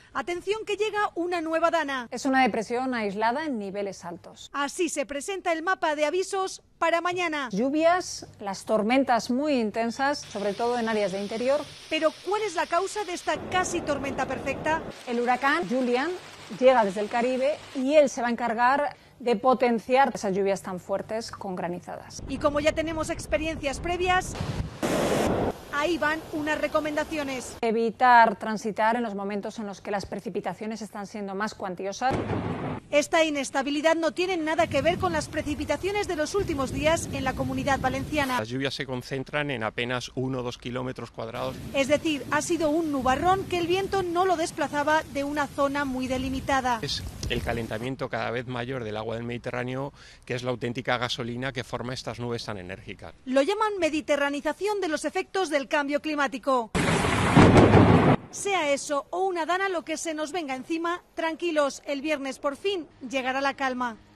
Atención que llega una nueva dana. Es una depresión aislada en niveles altos. Así se presenta el mapa de avisos para mañana. Lluvias, las tormentas muy intensas, sobre todo en áreas de interior. Pero ¿cuál es la causa de esta casi tormenta perfecta? El huracán Julian llega desde el Caribe y él se va a encargar de potenciar esas lluvias tan fuertes con granizadas. Y como ya tenemos experiencias previas, ahí van unas recomendaciones. Evitar transitar en los momentos en los que las precipitaciones están siendo más cuantiosas. Esta inestabilidad no tiene nada que ver con las precipitaciones de los últimos días en la Comunidad Valenciana. Las lluvias se concentran en apenas 1 o 2 kilómetros cuadrados. Es decir, ha sido un nubarrón que el viento no lo desplazaba de una zona muy delimitada. Es el calentamiento cada vez mayor del agua del Mediterráneo, que es la auténtica gasolina que forma estas nubes tan enérgicas. Lo llaman mediterranización de los efectos del cambio climático. Sea eso o una dana lo que se nos venga encima, tranquilos, el viernes por fin llegará la calma.